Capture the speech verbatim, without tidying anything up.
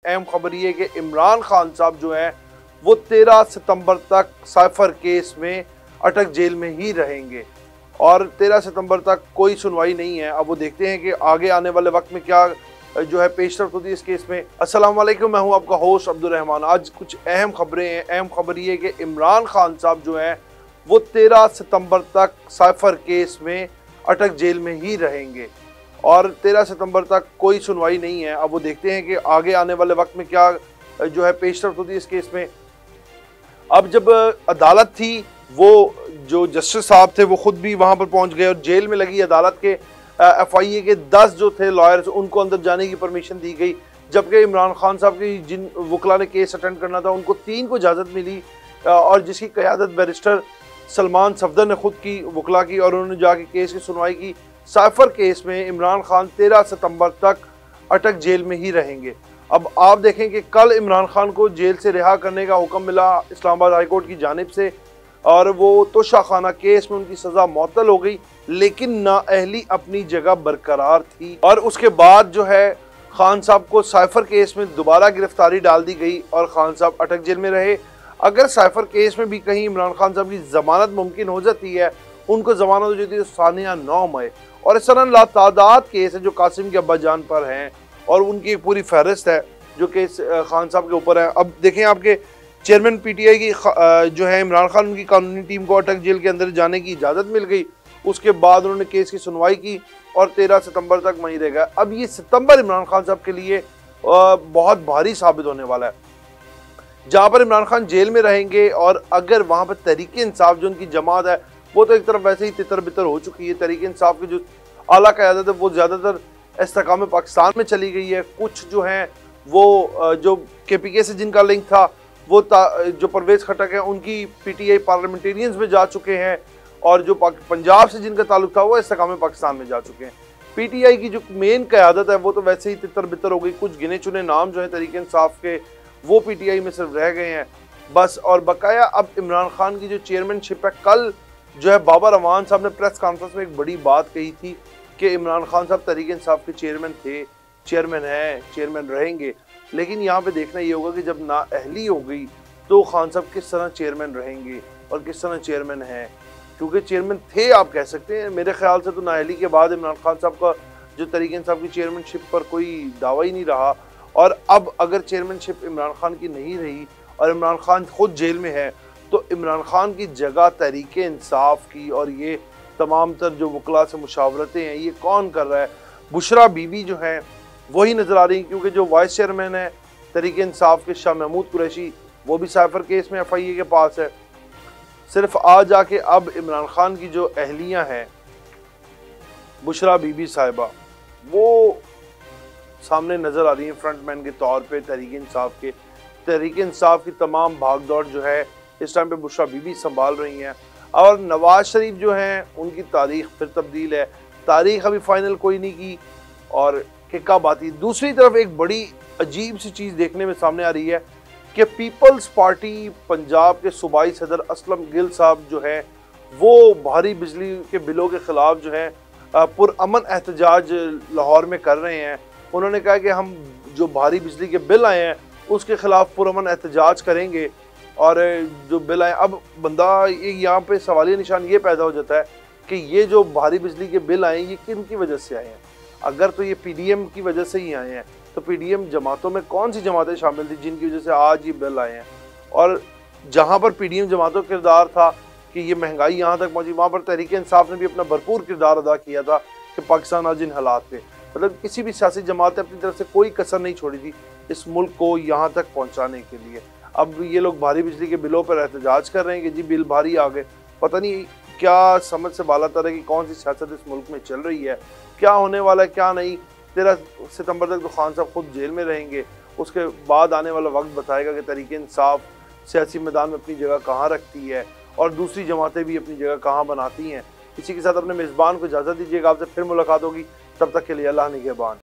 अहम खबर ये है कि इमरान खान साहब जो हैं वो तेरह सितंबर तक साइफर केस में अटक जेल में ही रहेंगे और तेरह सितंबर तक कोई सुनवाई नहीं है। अब वो देखते हैं कि आगे आने वाले वक्त में क्या जो है पेशरफ्त होती है इस केस में। अस्सलाम वालेकुम, मैं हूं आपका होस्ट अब्दुल रहमान। आज कुछ अहम खबरें हैं। अहम खबर ये है कि इमरान खान साहब जो हैं वो तेरह सितंबर तक साइफर केस में अटक जेल में ही रहेंगे और तेरह सितंबर तक कोई सुनवाई नहीं है। अब वो देखते हैं कि आगे आने वाले वक्त में क्या जो है पेशरफ्त होती है इस केस में। अब जब अदालत थी, वो जो जस्टिस साहब थे वो खुद भी वहां पर पहुंच गए और जेल में लगी अदालत के एफ आई ए के दस जो थे लॉयर्स उनको अंदर जाने की परमिशन दी गई, जबकि इमरान खान साहब की जिन वकला ने केस अटेंड करना था उनको तीन को इजाज़त मिली और जिसकी क़यादत बैरिस्टर सलमान सफदर ने खुद की वकला की और उन्होंने जाके केस की सुनवाई की। साइफर केस में इमरान खान तेरह सितंबर तक अटक जेल में ही रहेंगे। अब आप देखें कि कल इमरान खान को जेल से रिहा करने का हुक्म मिला इस्लामाबाद हाई कोर्ट की जानिब से और वो तोशा खाना केस में उनकी सज़ा मअतल हो गई, लेकिन नाअहली अपनी जगह बरकरार थी और उसके बाद जो है खान साहब को साइफर केस में दोबारा गिरफ्तारी डाल दी गई और खान साहब अटक जेल में रहे। अगर साइफर केस में भी कहीं इमरान खान साहब की जमानत मुमकिन हो जाती है, उनको जमानत हो जाती है सानिया नौ मई और इस तरह लातादाद केस है जो कासिम के अब्बा जान पर हैं और उनकी एक पूरी फहरिस्त है जो केस खान साहब के ऊपर है। अब देखें, आपके चेयरमैन पी टी आई की जो है इमरान खान, उनकी कानूनी टीम को अटक जेल के अंदर जाने की इजाज़त मिल गई। उसके बाद उन्होंने केस की सुनवाई की और तेरह सितंबर तक वहीं रह गया। अब ये सितंबर इमरान खान साहब के लिए बहुत भारी साबित होने वाला है, जहाँ पर इमरान खान जेल में रहेंगे और अगर वहाँ पर तहरीक इंसाफ जो उनकी जमात है वो तो एक तरफ वैसे ही तितर बितर हो चुकी है। तहरीक इंसाफ की जो आला क़यादत है वो ज़्यादातर इस्तेकाम पाकिस्तान में चली गई है। कुछ जो हैं वो जो के पी के से जिनका लिंक था वो जो परवेज़ खटक है उनकी पी टी आई पार्लियामेंटेरियंस में जा चुके हैं और जो पंजाब से जिनका ताल्लुक था वो इस्तेकाम पाकिस्तान में जा चुके हैं। पी टी आई की जो मेन क़यादत है वो तो वैसे ही तितर बितर हो गई। कुछ गिने चुने नाम जो है तहरीक इंसाफ के वो पी टी आई में सिर्फ रह गए हैं बस। और बकाया अब इमरान खान की जो चेयरमैनशिप है, कल जो है बाबर अवान साहब ने प्रेस कॉन्फ्रेंस में एक बड़ी बात कही थी कि इमरान खान साहब तहरीक इंसाफ के चेयरमैन थे, चेयरमैन हैं, चेयरमैन रहेंगे, लेकिन यहाँ पे देखना ये होगा कि जब नाअहली हो गई तो खान साहब किस तरह चेयरमैन रहेंगे और किस तरह चेयरमैन हैं, क्योंकि चेयरमैन थे आप कह सकते हैं। मेरे ख्याल से तो नाअहली के बाद इमरान खान साहब का जो तहरीक इंसाफ की चेयरमैनशिप पर कोई दावा ही नहीं रहा और अब अगर चेयरमैनशिप इमरान खान की नहीं रही और इमरान खान खुद जेल में है तो इमरान खान की जगह तहरीक इंसाफ की और ये तमाम तर जो वकला से मुशावरतें हैं ये कौन कर रहा है? बुशरा बीबी जो हैं वही नज़र आ रही हैं, क्योंकि जो वाइस चेयरमैन है तहरीक इंसाफ के शाह महमूद कुरैशी वो भी साइफर केस में एफ आई ए के पास है। सिर्फ आ जाके अब इमरान खान की जो अहलियाँ हैं बुशरा बीबी साहिबा वो सामने नज़र आ रही हैं फ्रंटमैन के तौर पे तहरीक इंसाफ के। तहरीक इंसाफ की तमाम भागदौड़ जो है इस टाइम पे बुशरा बीबी संभाल रही हैं और नवाज शरीफ जो हैं उनकी तारीख फिर तब्दील है। तारीख अभी फाइनल कोई नहीं की और कि कब आती। दूसरी तरफ एक बड़ी अजीब सी चीज़ देखने में सामने आ रही है कि पीपल्स पार्टी पंजाब के सूबाई सदर असलम गिल साहब जो है वो भारी बिजली के बिलों के ख़िलाफ़ जो है पुरअमन एहतजाज लाहौर में कर रहे हैं। उन्होंने कहा कि हम जो भारी बिजली के बिल आए हैं उसके ख़िलाफ़ पुरअमन एहतजाज करेंगे और जो बिल आए, अब बंदा यहाँ पे सवालिया निशान ये पैदा हो जाता है कि ये जो भारी बिजली के बिल आए ये किन की वजह से आए हैं? अगर तो ये पी डी एम की वजह से ही आए हैं तो पी डी एम जमातों में कौन सी जमातें शामिल थी जिनकी वजह से आज ये बिल आए हैं? और जहाँ पर पी डी एम जमातों का किरदार था कि ये महंगाई यहाँ तक पहुँची, वहाँ पर तहरीक इंसाफ ने भी अपना भरपूर किरदार अदा किया था कि पाकिस्तान आज इन हालात पे, मतलब किसी भी सियासी जमात ने अपनी तरफ से कोई कसर नहीं छोड़ी थी इस मुल्क को यहाँ तक पहुँचाने के लिए। अब ये लोग भारी बिजली के बिलों पर एहतजाज कर रहे हैं कि जी बिल भारी आ गए। पता नहीं क्या समझ से बाला तरह की कौन सी सियासत इस मुल्क में चल रही है, क्या होने वाला है क्या नहीं। तेरह सितंबर तक तो खान साहब खुद जेल में रहेंगे, उसके बाद आने वाला वक्त बताएगा कि तहरीक इंसाफ सियासी मैदान में अपनी जगह कहाँ रखती है और दूसरी जमातें भी अपनी जगह कहाँ बनाती हैं। इसी के साथ अपने मेज़बान को इजाज़त दीजिएगा, आपसे फिर मुलाकात होगी, तब तक के लिए अल्लाह निगहबान।